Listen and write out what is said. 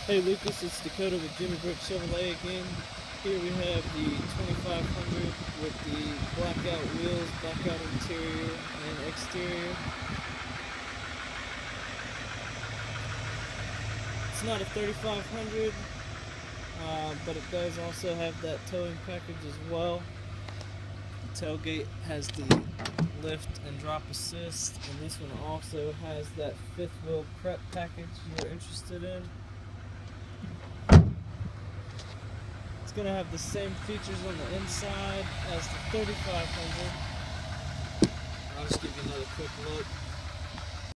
Hey Lucas, it's Dakota with Jimmy Brick Chevrolet again. Here we have the 2500 with the blackout wheels, blackout interior and exterior. It's not a 3500, but it does also have that towing package as well. The tailgate has the lift and drop assist, and this one also has that fifth wheel prep package you're interested in. It's going to have the same features on the inside as the 3500. I'll just give you another quick look.